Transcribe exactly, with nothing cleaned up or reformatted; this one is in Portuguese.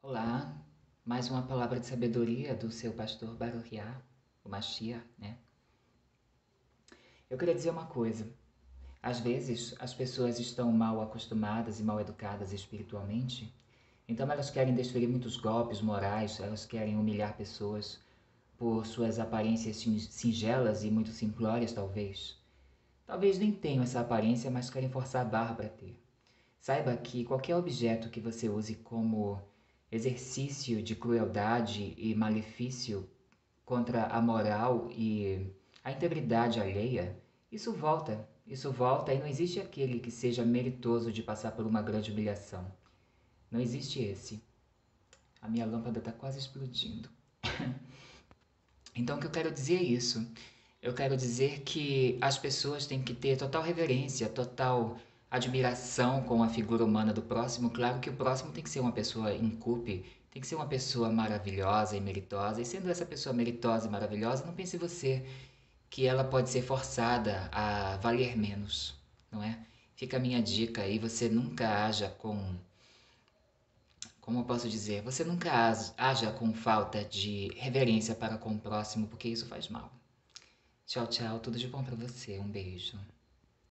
Olá, mais uma palavra de sabedoria do seu pastor Baruch, o Mashiach, né? Eu queria dizer uma coisa. Às vezes, as pessoas estão mal acostumadas e mal educadas espiritualmente, então elas querem desferir muitos golpes morais, elas querem humilhar pessoas por suas aparências singelas e muito simplórias, talvez. Talvez nem tenham essa aparência, mas querem forçar a barra para ter. Saiba que qualquer objeto que você use como exercício de crueldade e malefício contra a moral e a integridade alheia, isso volta, isso volta e não existe aquele que seja meritoso de passar por uma grande humilhação. Não existe esse. A minha lâmpada está quase explodindo. Então o que eu quero dizer é isso. Eu quero dizer que as pessoas têm que ter total reverência, total admiração com a figura humana do próximo. Claro que o próximo tem que ser uma pessoa incúbe, tem que ser uma pessoa maravilhosa e meritosa. E sendo essa pessoa meritosa e maravilhosa, não pense você que ela pode ser forçada a valer menos, não é? Fica a minha dica aí, você nunca haja com, como eu posso dizer, você nunca haja com falta de reverência para com o próximo, porque isso faz mal. Tchau, tchau. Tudo de bom pra você. Um beijo.